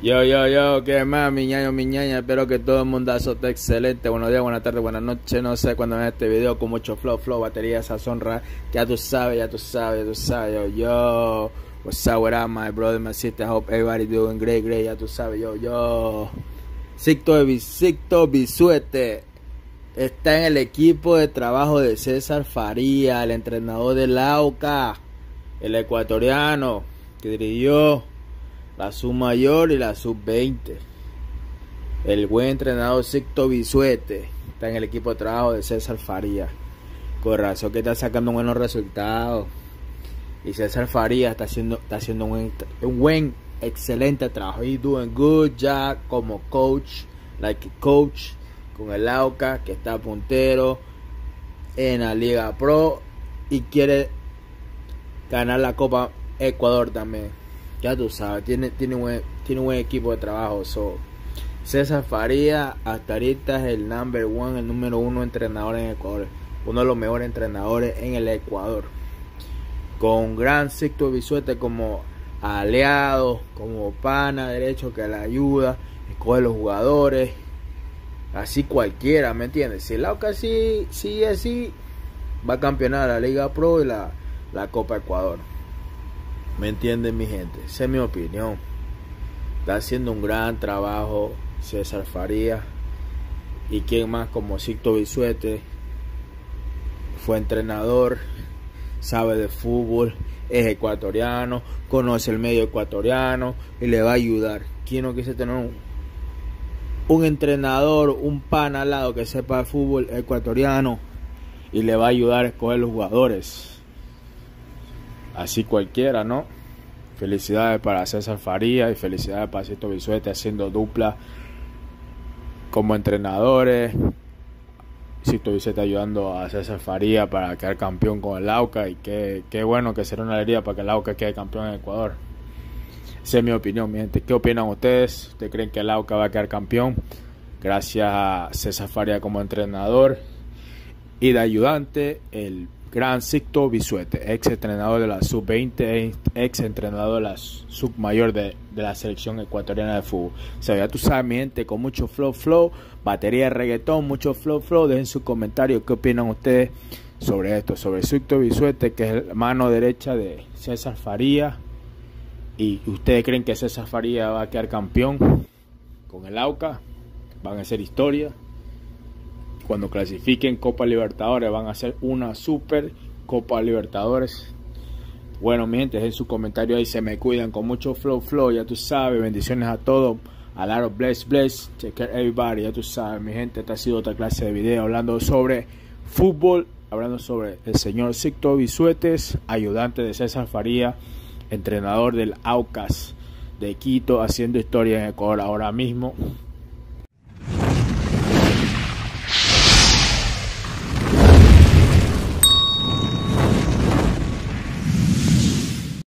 Yo, ¿qué más, mi ñaña? Espero que todo el mundazo esté excelente. Buenos días, buenas tardes, buenas noches. No sé cuándo vean este video con mucho flow, batería, sazón, ya tú sabes. Yo. What's up, what up, my brother, my sister? I hope everybody doing great. Ya tú sabes, yo. Sixto Bisuete está en el equipo de trabajo de César Faría, el entrenador del AUCA, el ecuatoriano que dirigió la sub mayor y la sub 20. El buen entrenador Sixto Bisuete está en el equipo de trabajo de César Faría. Con razón que está sacando buenos resultados. Y César Faría está haciendo un buen, excelente trabajo. He's doing good job como coach, con el AUCA, que está puntero en la Liga Pro y quiere ganar la Copa Ecuador también. Ya tú sabes, tiene un buen equipo de trabajo. César Faría hasta ahorita es el número uno entrenador en Ecuador, uno de los mejores entrenadores en el Ecuador, con gran Sixto Bisuete como aliado, como pana derecho que le ayuda, escoge los jugadores, así cualquiera, ¿me entiendes? Si el AUCA sigue así, va a campeonar la Liga Pro y la Copa Ecuador. ¿Me entienden, mi gente? Esa es mi opinión. Está haciendo un gran trabajo César Faría. Y quién más como Sixto Bisuete. Fue entrenador, sabe de fútbol, es ecuatoriano, conoce el medio ecuatoriano y le va a ayudar. ¿Quién no quise tener un entrenador, un pan al lado que sepa de fútbol ecuatoriano y le va a ayudar a escoger los jugadores? Así cualquiera, ¿no? Felicidades para César Faría y felicidades para Sixto Bisuete haciendo dupla como entrenadores. Sixto Bisuete ayudando a César Faría para quedar campeón con el AUCA. Y qué bueno que será una alegría para que el AUCA quede campeón en Ecuador. Esa es mi opinión, mi gente. ¿Qué opinan ustedes? ¿Ustedes creen que el AUCA va a quedar campeón? Gracias a César Faría como entrenador y de ayudante el gran Sixto Bisuete, ex entrenador de la sub-20, ex entrenador de la sub mayor de la selección ecuatoriana de fútbol. O sea, ya tú sabes, mi gente, con mucho flow, batería de reggaetón, mucho flow. Dejen sus comentarios qué opinan ustedes sobre esto, sobre Sixto Bisuete, que es la mano derecha de César Faría. Y ustedes creen que César Faría va a quedar campeón con el AUCA, van a hacer historia. Cuando clasifiquen Copa Libertadores van a hacer una super Copa Libertadores. Bueno, mi gente, dejen su comentario ahí, se me cuidan, con mucho flow, ya tú sabes, bendiciones a todos, a lot of bless, take care everybody, ya tú sabes, mi gente. Esta ha sido otra clase de video hablando sobre fútbol, hablando sobre el señor Sixto Bisuete, ayudante de César Faría, entrenador del AUCAS de Quito, haciendo historia en Ecuador ahora mismo.